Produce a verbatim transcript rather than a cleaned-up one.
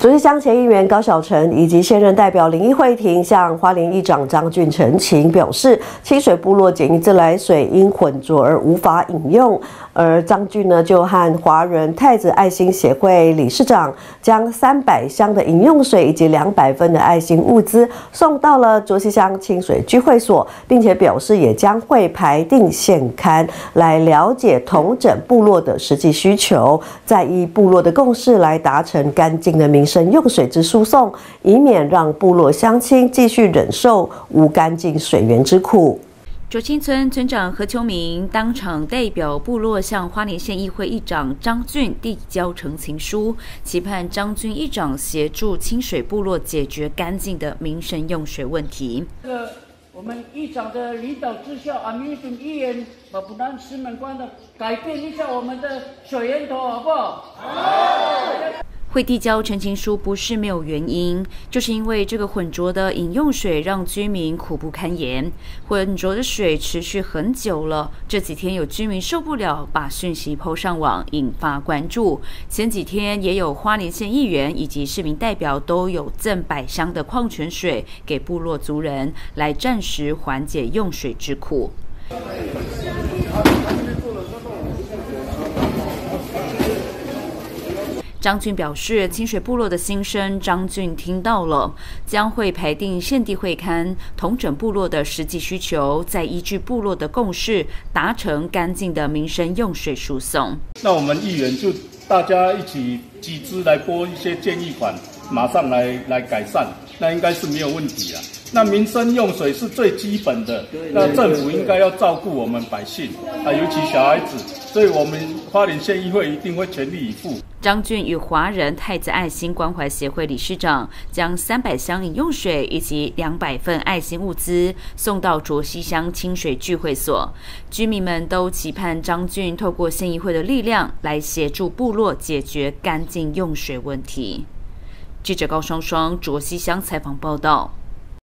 竹溪乡前议员高小成以及现任代表林义惠婷向花莲议长张俊澄清，表示清水部落检疫自来水因混浊而无法饮用。而张俊呢，就和华人太子爱心协会理事长将三百箱的饮用水以及两百份的爱心物资送到了竹溪乡清水聚会所，并且表示也将会排定现勘来了解统整部落的实际需求，再依部落的共识来达成干净的民生用水之输送，以免让部落乡亲继续忍受无干净水源之苦。 卓清村村长何秋明当场代表部落向花莲县议会议长张俊递交陈情书，期盼张俊议长协助清水部落解决干净的民生用水问题。 这个我们议长的领导之下，阿明等议员把不让石门关的改变一下我们的水源头，好不好？好。 会递交陈情书不是没有原因，就是因为这个混浊的饮用水让居民苦不堪言。混浊的水持续很久了，这几天有居民受不了，把讯息抛上网，引发关注。前几天也有花莲县议员以及市民代表都有赠百箱的矿泉水给部落族人，来暂时缓解用水之苦。张俊表示，清水部落的心声，张俊听到了，将会排定县地会勘，统整部落的实际需求，再依据部落的共识，达成干净的民生用水输送。 那我们议员就大家一起集资来拨一些建议款，马上来来改善，那应该是没有问题啦。那民生用水是最基本的，那政府应该要照顾我们百姓啊，尤其小孩子，所以我们花莲县议会一定会全力以赴。 张俊与华人太子爱心关怀协会理事长将三百箱饮用水以及两百份爱心物资送到卓溪乡清水聚会所，居民们都期盼张俊透过县议会的力量来协助部落解决干净用水问题。记者高双双卓溪乡采访报道。